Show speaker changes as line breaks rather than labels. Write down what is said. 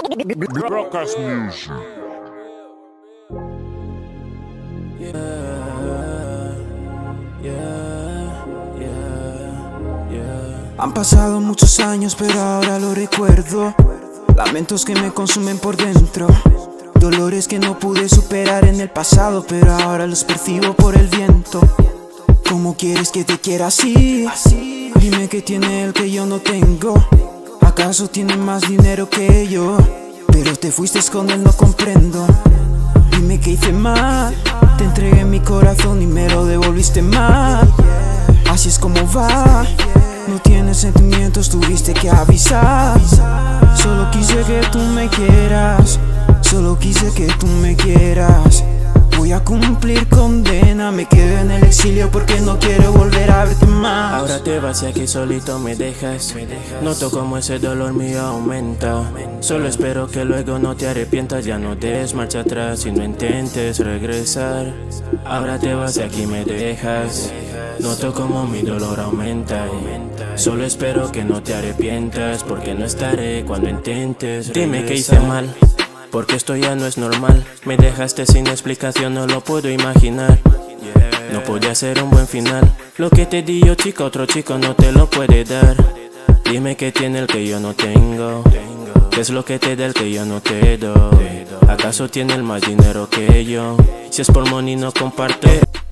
Brocas Music.
Han pasado muchos años, pero ahora lo recuerdo. Lamentos que me consumen por dentro. Dolores que no pude superar en el pasado, pero ahora los percibo por el viento. ¿Cómo quieres que te quiera así? Dime qué tiene él que yo no tengo. ¿Acaso tiene más dinero que yo? Pero te fuiste con él, no comprendo. Dime qué hice mal. Te entregué mi corazón y me lo devolviste mal. Así es como va. No tienes sentimientos, tuviste que avisar. Solo quise que tú me quieras. Solo quise que tú me quieras. Voy a cumplir condena. Me quedo en el exilio porque no quiero volver a verte más.
Ahora te vas y aquí solito me dejas. Noto como ese dolor mío aumenta. Solo espero que luego no te arrepientas. Ya no des marcha atrás y no intentes regresar. Ahora te vas y aquí me dejas. Noto como mi dolor aumenta. Solo espero que no te arrepientas, porque no estaré cuando intentes regresar. Dime que hice mal, porque esto ya no es normal. Me dejaste sin explicación, no lo puedo imaginar. No podía ser un buen final. Lo que te di yo, chica, otro chico no te lo puede dar. Dime qué tiene el que yo no tengo. ¿Qué es lo que te da el que yo no te doy? ¿Acaso tiene el más dinero que yo? Si es por money no comparte.